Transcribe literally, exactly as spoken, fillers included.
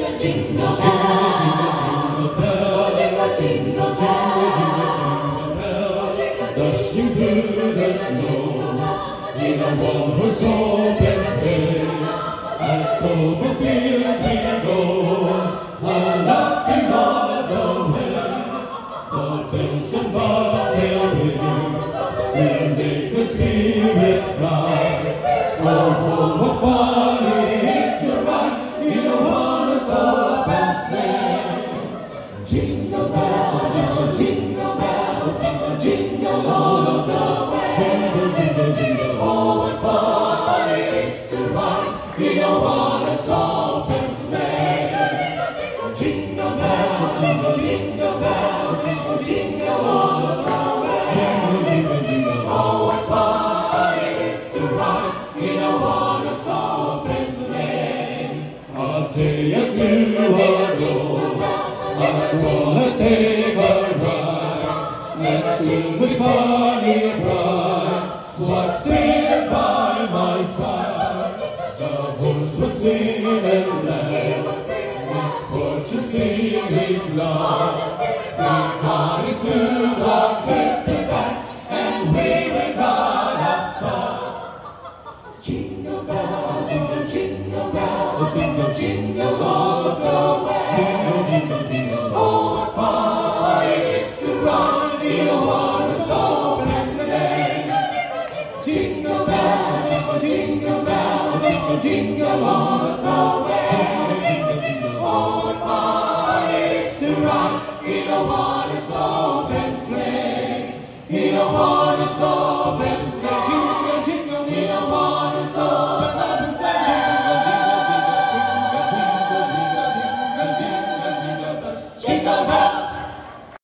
jingle bell, jingle, jingle bell, dashing through the snow in a one-horse open sleigh. As over fields we go, a-laughing all the way. The bells and bobtail ring to make the spirits bright. Oh, what fun it is to ride in a one-horse open sleigh. Jingle bells, jingle, jingle bells, jingle, jingle all of the way. Jingle, jingle, jingle, oh, what fun it is to ride in a one-horse open sleigh. Jingle bells, jingle, jingle bells, jingle, jingle all of the way. Jingle, jingle, jingle, oh, what fun it is to ride in a one-horse open sleigh. A day or two ago, I wanna take a ride, and soon was funny and bright, was sitting by my side. The horse was swinging and glad, his fortune sing his love. We got into the fifty back, and we went on outside. Jingle bells, jingle, jingle bells, jingle, jingle all of the way. Jingle, jingle, jingle, oh, what fun it is to ride in a one-horse open sleigh. Jingle bells, jingle, jingle bells, jingle, jingle all of the way. Jingle, jingle, jingle, oh, what fun it is to ride in a one-horse open sleigh. In a one